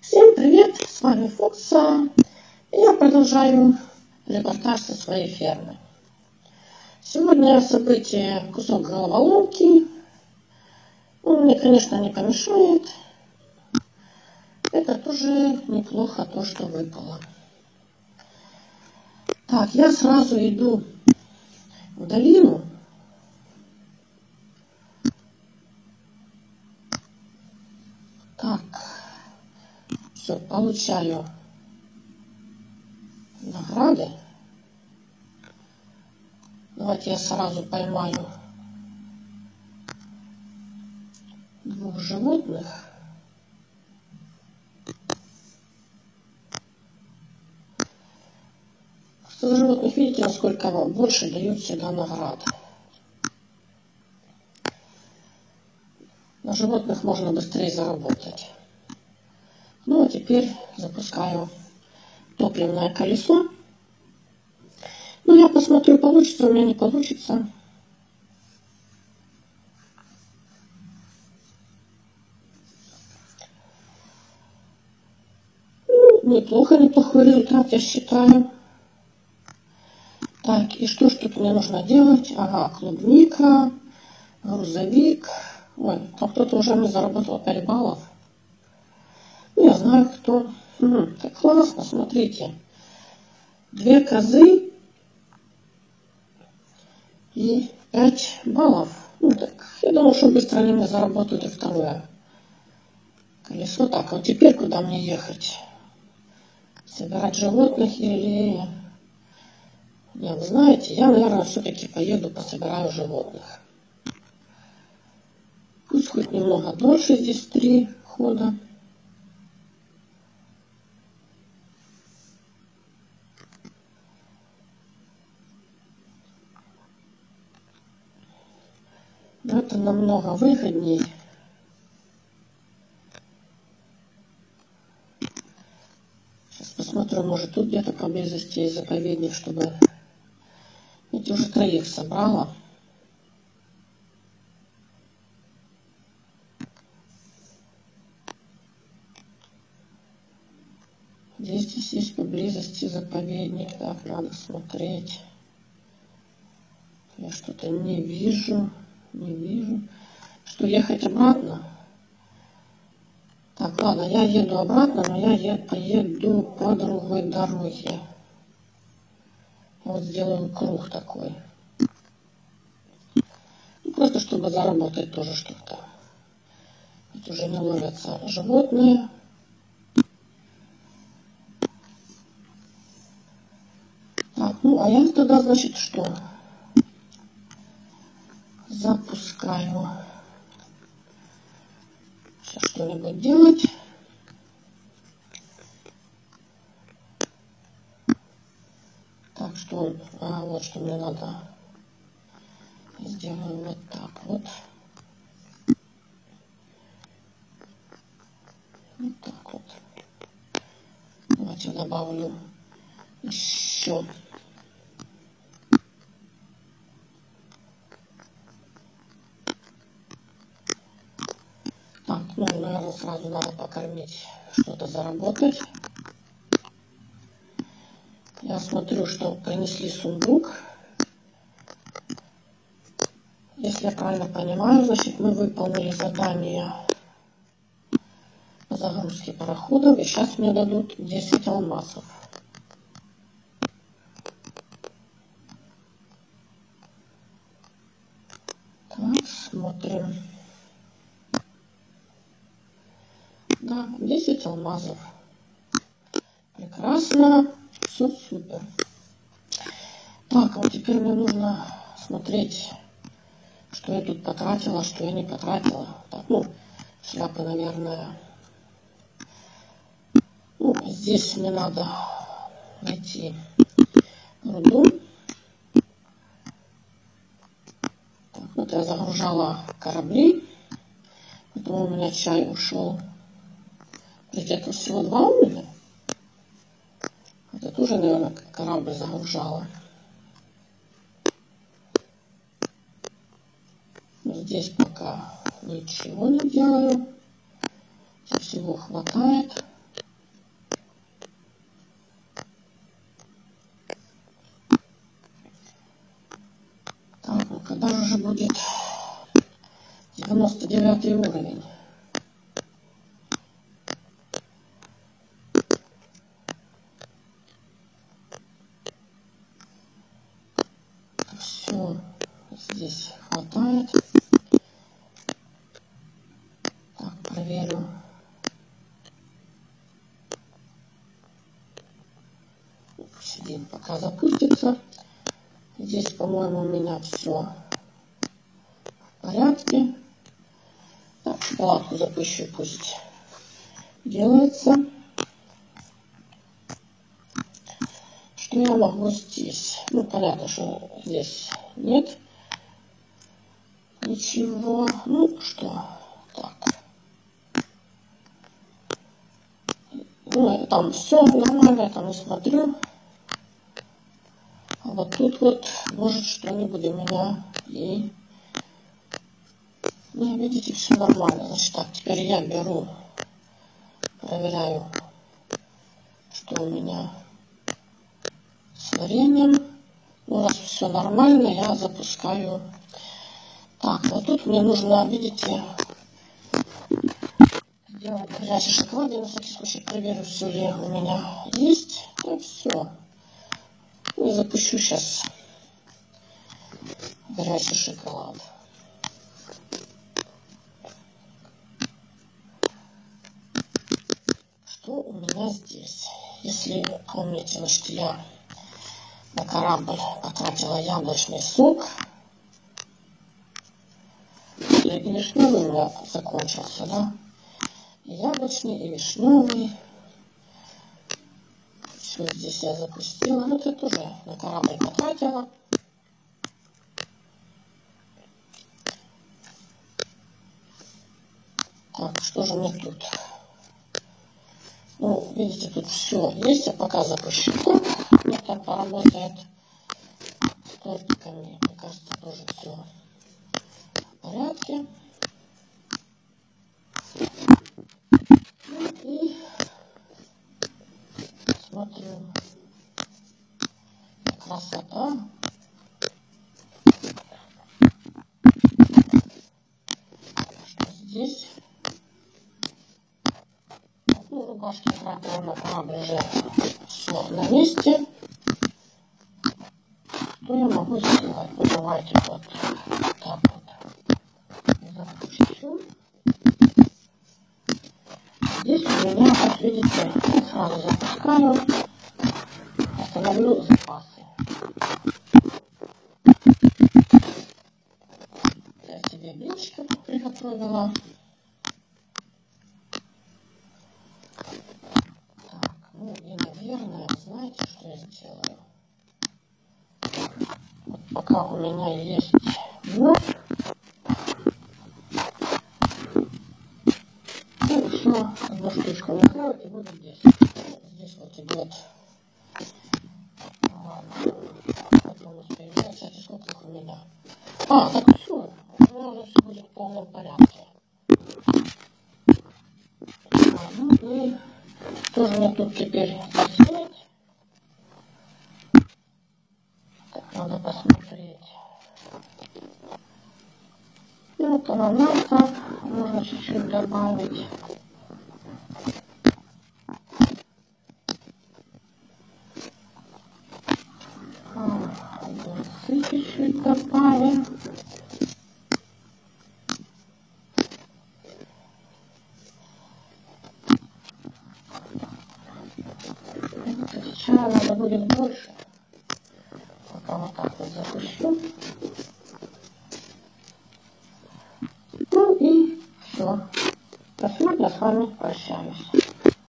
Всем привет, с вами Фокса. Я продолжаю репортаж со своей фермы. Сегодня событие кусок головоломки. Он мне, конечно, не помешает. Это тоже неплохо, то, что выпало. Так, я сразу иду в долину. Так, все, получаю награды. Давайте я сразу поймаю двух животных. За животных, видите, насколько больше дают всегда наград. На животных можно быстрее заработать. Ну а теперь запускаю топливное колесо. Ну я посмотрю, получится у меня, не получится. Ну, неплохой результат, я считаю. Так, и что ж тут мне нужно делать? Ага, клубника, грузовик. Ой, там кто-то уже мне заработал 5 баллов. Ну, я знаю, кто. Как классно, смотрите. 2 козы и 5 баллов. Ну так, я думаю, что быстро они мне заработают и второе колесо. Так, вот теперь куда мне ехать? Собирать животных или... Не, вы знаете, я, наверное, все-таки поеду, пособираю животных. Пусть хоть немного дольше, здесь 3 хода. Но это намного выгоднее. Сейчас посмотрю, может тут где-то поблизости есть заповедник, чтобы... Ведь уже 3 собрала. Здесь есть поблизости заповедник. Так, надо смотреть. Я что-то не вижу. Что, ехать обратно? Так, ладно, я еду обратно, но я поеду по другой дороге. Вот сделаю круг такой. Ну, просто чтобы заработать тоже что-то. Ведь уже не ловятся животные. Так, ну а я тогда, значит, что? Запускаю. Сейчас что-нибудь делать. Так, что... вот что мне надо. Сделаю вот так вот. Вот так вот. Давайте добавлю еще. Так, ну, наверное, сразу надо покормить, что-то заработать. Я смотрю, что принесли сундук. Если я правильно понимаю, значит, мы выполнили задание по загрузке пароходов. И сейчас мне дадут 10 алмазов. Так, смотрим. Да, 10 алмазов. Прекрасно. Все супер. Так, вот теперь мне нужно смотреть, что я тут потратила, что я не потратила. Так, ну, шляпы, наверное. Ну, здесь мне надо найти руду. Так, вот я загружала корабли. Поэтому у меня чай ушел. Где-то всего 2 уровня. Это тоже, наверное, корабль загружала. Здесь пока ничего не делаю. Всего хватает. уже будет 99 уровень. Все, здесь хватает. Так, проверю. Сидим, пока запустится. Здесь, по-моему, у меня все в порядке. Так, шоколадку запущу, пусть делается. Что я могу здесь? Ну, понятно, что здесь нет ничего. Ну, что? Так. Ну, там все нормально, я там не смотрю. А вот тут вот может что-нибудь у меня и... Ну, видите, все нормально. Значит, так, теперь я беру, проверяю, что у меня с вареньем. Ну, раз все нормально, я запускаю. Так, вот тут мне нужно, видите, сделать горячий шоколад. Я на всякий случай проверю, все ли у меня есть. И все. И запущу сейчас горячий шоколад. Что у меня здесь? Если помните, значит, я на корабль потратила яблочный сок. И вишневый у меня закончился, да? И яблочный, и вишневый. Все здесь я запустила. Ну, это тоже на корабль потратила. Так, что же мне тут? Ну, видите, тут все есть. Я пока запущу. Это поработает с тортиками. Мне кажется, тоже все в порядке. И смотрю. Красота. Что здесь? Ну, рубашки на корабль уже все на месте. Что я могу сделать? Ну, давайте вот так вот запущу. Здесь у меня, как видите, сразу запускаю, остановлю запасы. Я себе блинчики приготовила. Так, ну и, наверное, знаете, что я сделаю? Вот пока у меня есть мед, ну, еще одну штучку накрою и буду здесь. Здесь вот идет. Ладно, потом успею. Кстати, сколько их у меня? А, так все. У меня уже все будет в полном порядке. Ну и тоже мне тут теперь засеять. Так, надо посмотреть. Ну, вот ананаса можно чуть-чуть добавить. Огурцы чуть-чуть добавим. Чая надо будет больше. Пока вот так вот запущу. Ну и все. На сегодня я с вами прощаюсь.